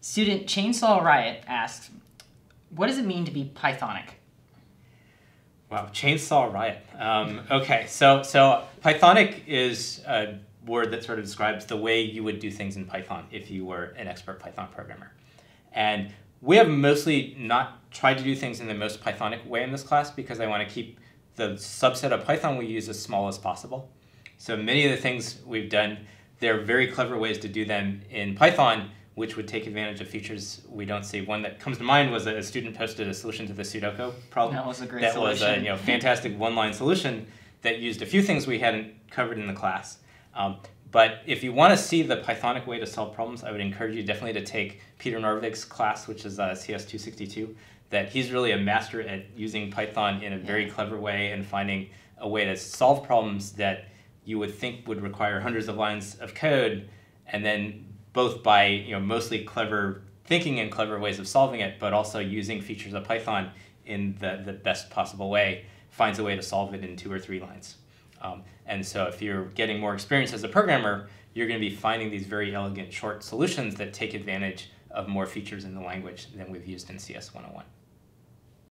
Student Chainsaw Riot asked, what does it mean to be Pythonic? Wow, Chainsaw Riot. Okay, so Pythonic is a word that sort of describes the way you would do things in Python if you were an expert Python programmer. And we have mostly not tried to do things in the most Pythonic way in this class because I want to keep the subset of Python we use as small as possible. So many of the things we've done, there are very clever ways to do them in Python, which would take advantage of features we don't see. One that comes to mind was a student posted a solution to the Sudoku problem. That was a great that solution. That was a fantastic one-line solution that used a few things we hadn't covered in the class. But if you want to see the Pythonic way to solve problems, I would encourage you definitely to take Peter Norvig's class, which is CS 262. That he's really a master at using Python in a very clever way and finding a way to solve problems that you would think would require hundreds of lines of code, and then both by mostly clever thinking and clever ways of solving it, but also using features of Python in the best possible way, finds a way to solve it in 2 or 3 lines. And so if you're getting more experience as a programmer, you're going to be finding these very elegant short solutions that take advantage of more features in the language than we've used in CS 101.